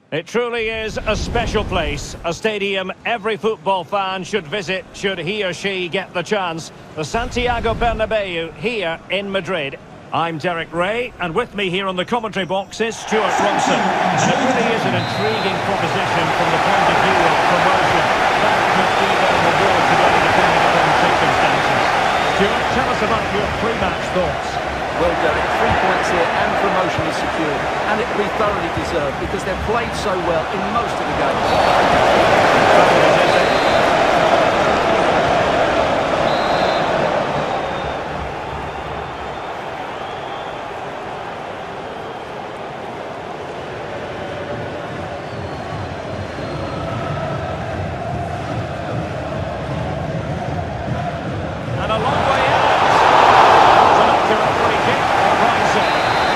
It truly is a special place, a stadium every football fan should visit should he or she get the chance. The Santiago Bernabeu here in Madrid. I'm Derek Ray, and with me here on the commentary box is Stuart Robson. And it really is an intriguing proposition from the point of view of promotion. That could be their reward today, depending upon circumstances. Stuart, tell us about your pre-match thoughts. Well, Derek, 3 points here and promotion is secured. And it will be thoroughly deserved because they've played so well in most of the games. And a long way out. It's an accurate free kick for Rising.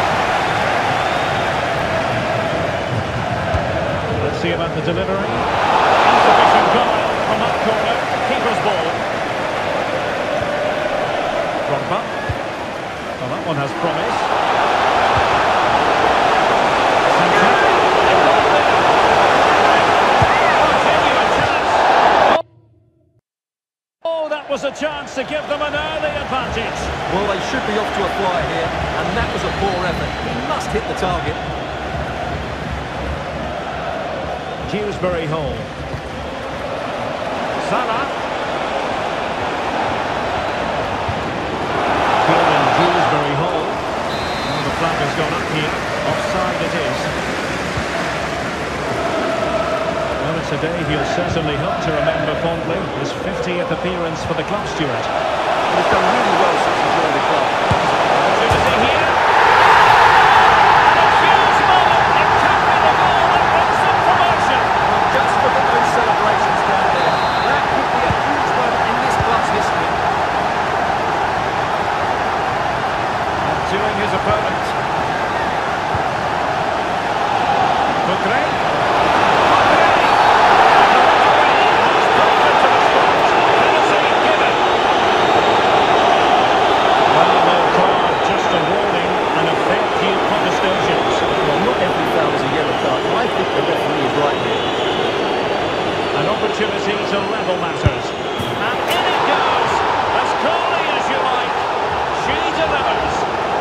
Let's see about the delivery. Insufficient guile from that corner. Keeper's ball. Drogba. Well, that one has promise. Was a chance to give them an early advantage. Well, they should be off to a flyer here, and that was a poor effort. He must hit the target. Dewsbury Hall. Salah. Field in Dewsbury Hall. Oh, the flag has gone up here. Offside it is. Well, it's a day he'll certainly hope to remember fondly. His 50th appearance for the club, Stuart. He's done really well since he joined the club. Opportunity here. A huge moment. It can be the goal that brings them promotion. Well, just look at those celebrations down there. That could be a huge moment in this club's history. Doing his opponent. Bukre. Opportunity to level matters. And in it goes! As coolly as you like. She delivers.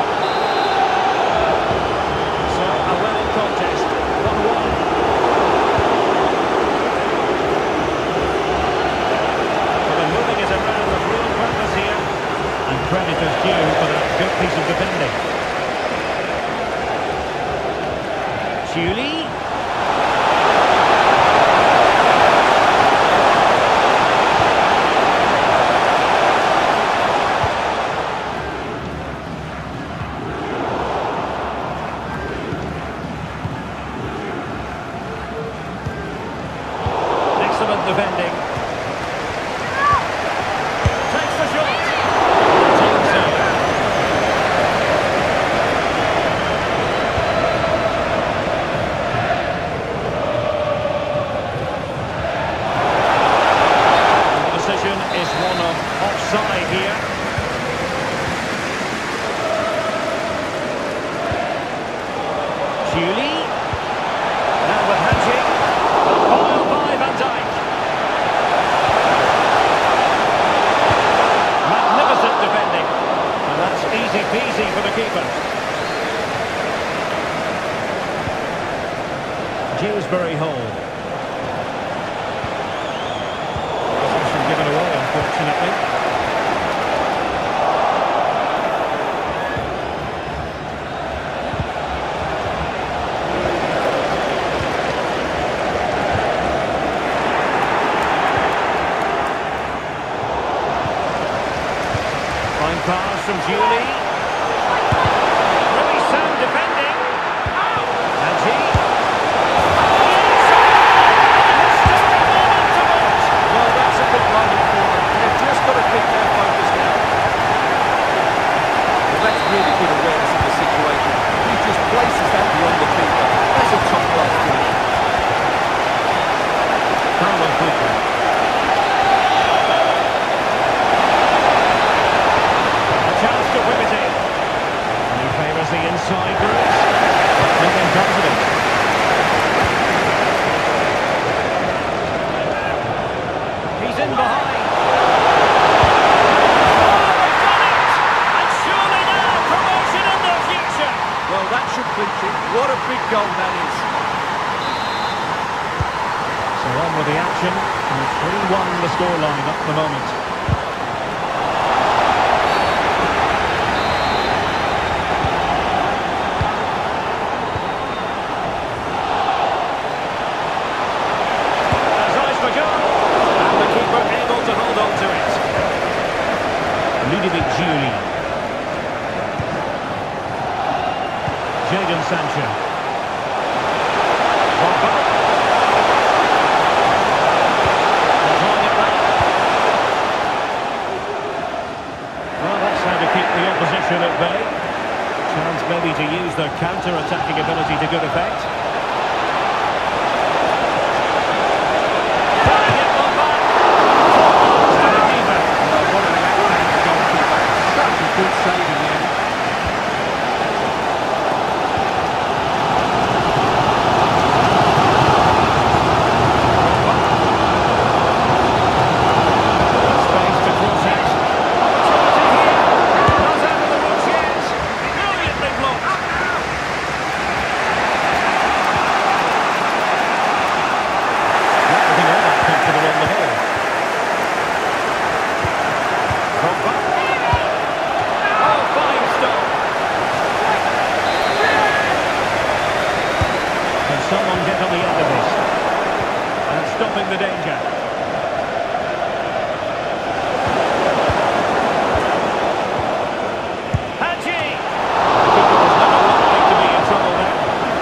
So, a level contest. 1-1. So they're moving it around with real purpose here. And credit is due for that good piece of defending. Julie. Excellent defending. Takes the shot. The decision is one of offside here. Julie. Now with Hadji. Followed by Van Dijk. Magnificent defending. And that's easy peasy for the keeper. Dewsbury Hall. Possession given away, unfortunately. Fine pass from Julie. Really sound defending. Hadji. Inside! big goal that is. So on with the action, and 3-1 the scoreline at the moment. There's eyes for goal, and the keeper able to hold on to it. Ludovic Giuli. Jadon Sancho. Pogba. Drawing it back. Well, that's how to keep the opposition at bay. Chance maybe to use their counter-attacking ability to good effect. Playing it on back. To the keeper. Oh, what an outstanding goalkeeper. Such a good save in there. Space to cross it. Opportunity here. Not out of the woods yet. Brilliantly blocked. Not looking all that comfortable on the ball. Pogba. Oh, fine stop. Can someone get on the end of this? And stopping the danger. Hadji! Keeper was never likely to be in trouble there.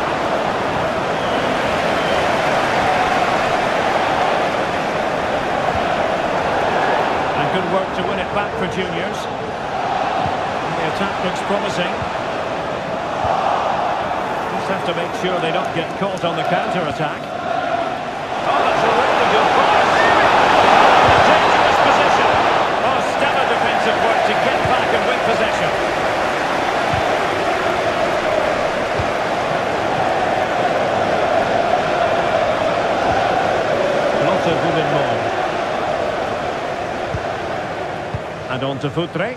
And good work to win it back for juniors. And the attack looks promising. Just have to make sure they don't get caught on the counter-attack. Oh, that's a really good pass. A dangerous position. Oh, stellar defensive work to get back and win possession. Lotte Goudenmoen. And on to Futre.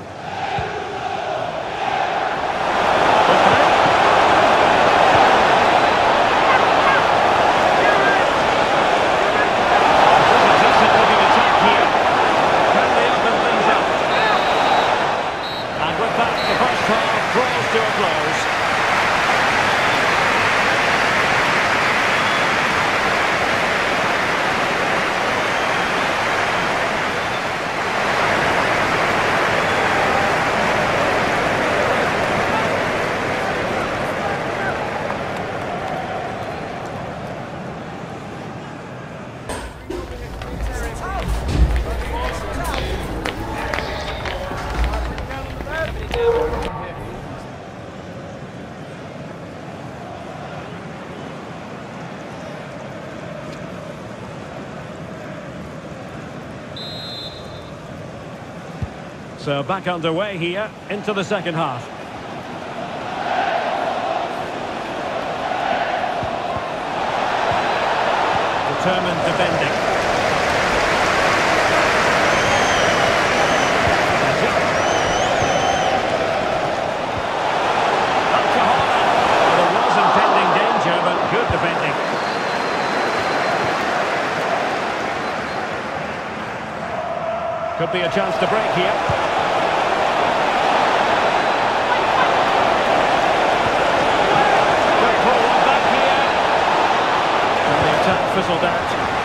To a close. So back underway here into the second half. Determined defending. Up to Haaland. Well, there was impending danger, but good defending. Could be a chance to break here. Fizzled out.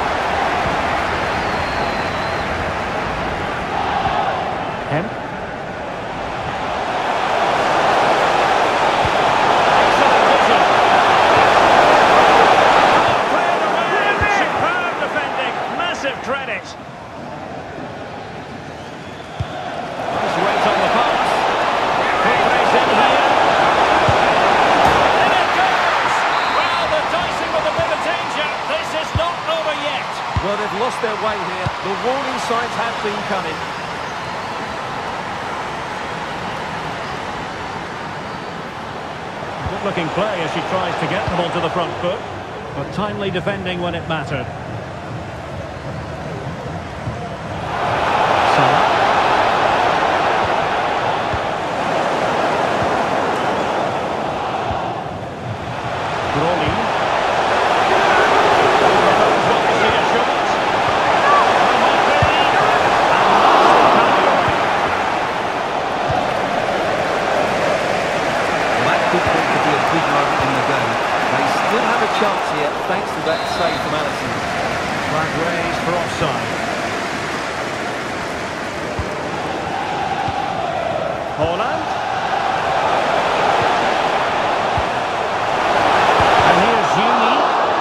Hemp. Excellent vision. Cleared away. Superb defending. Massive credit. Nice weight on the pass. Quick race in here. In it goes. Well, they're dicing with a bit of danger. This is not over yet. Well, they've lost their way here. The warning signs have been coming. Good-looking play as she tries to get them onto the front foot, but timely defending when it mattered. Did have a chance here, thanks to that save from Alisson. Flag raised for offside. Haaland. And here's Juni.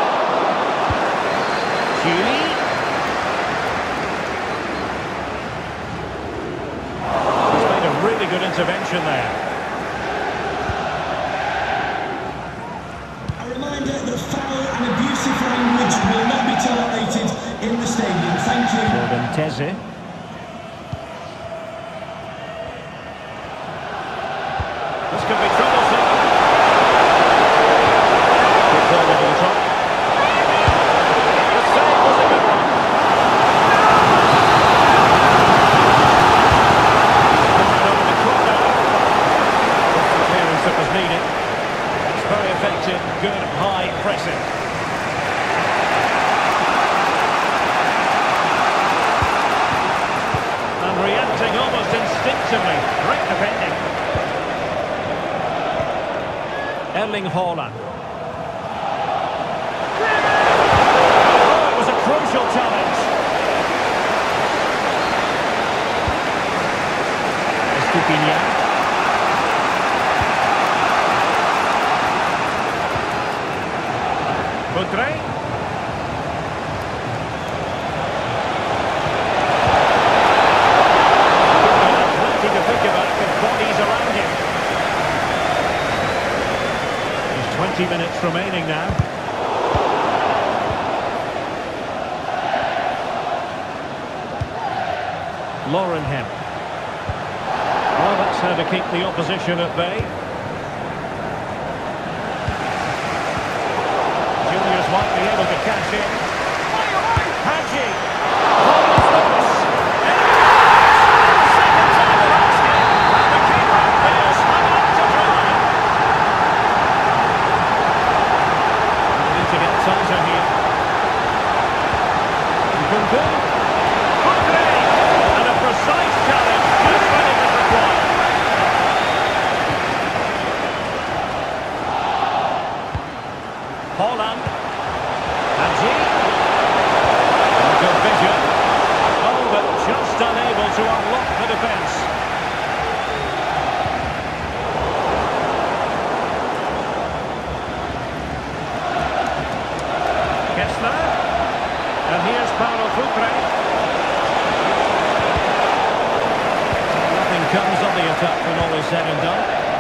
He's made a really good intervention there. A reminder that foul and abusive language will not be tolerated in the stadium. Thank you. Jordan Teze. This could be troublesome. Good ball over the top. The save was a good one. Coming over the corner. That's the clearance that was needed. It's very effective, good high pressing. And reacting almost instinctively. Great defending. Erling Haaland. Oh, it was a crucial challenge. Estupiñán. Butrey. Plenty to think about with bodies around him. 20 minutes remaining now. Laurenhem. Well, that's how to keep the opposition at bay. Juniors might be able to cash in. Hadji. Almost loose. Second time they're asking. And the keeper appears hung up to dry. To get tighter here. Nkunku. Butrey. And a precise challenge just when it was required. Haaland. Hadji. Good vision. Oh, but just unable to unlock the defence. Kessler. And here's Paulo Futre. Nothing comes of the attack when all is said and done.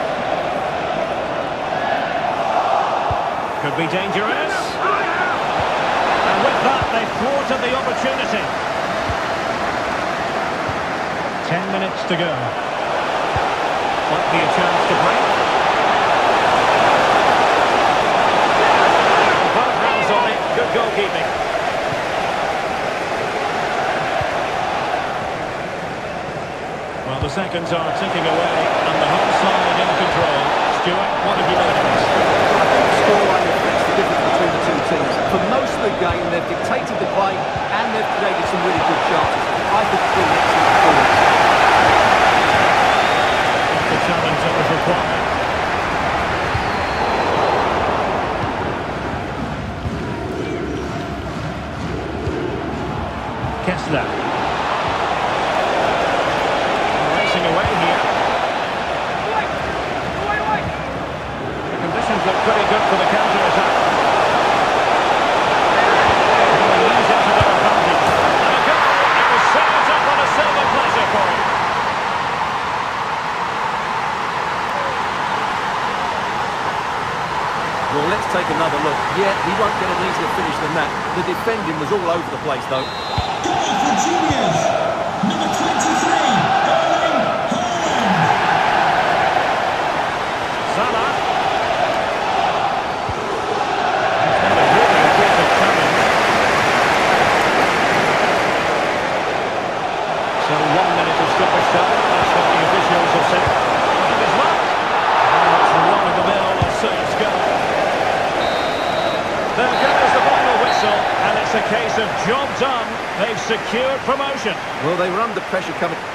Could be dangerous. And with that, they've thwarted the opportunity. 10 minutes to go. Might be a chance to break. Both hands on it. Good goalkeeping. Well, the seconds are ticking away, and the home side in control. Stuart, what have you noticed? I think the scoreline reflects the difference between the two teams. For most of the game, they've dictated the play and they've created some really good chances. I think it's been an excellent performance. The challenge that was required. Kessler. Racing away here. The conditions look pretty good for the counter-attack. They use it to their advantage. And a goal! It was served up on a silver platter for him. Well, let's take another look. Yeah, he won't get an easier finish than that. The defending was all over the place, though. Goal for Juniors. Number 23, Erling Haaland. Salah. He's had a really aggressive challenge. So 1 minute of stoppage time. That's what the officials have said. And his luck. And it's run-of-the-mill Serge goal. There goes the final whistle, and it's a case of job done. They've secured promotion. Well, they were under pressure coming.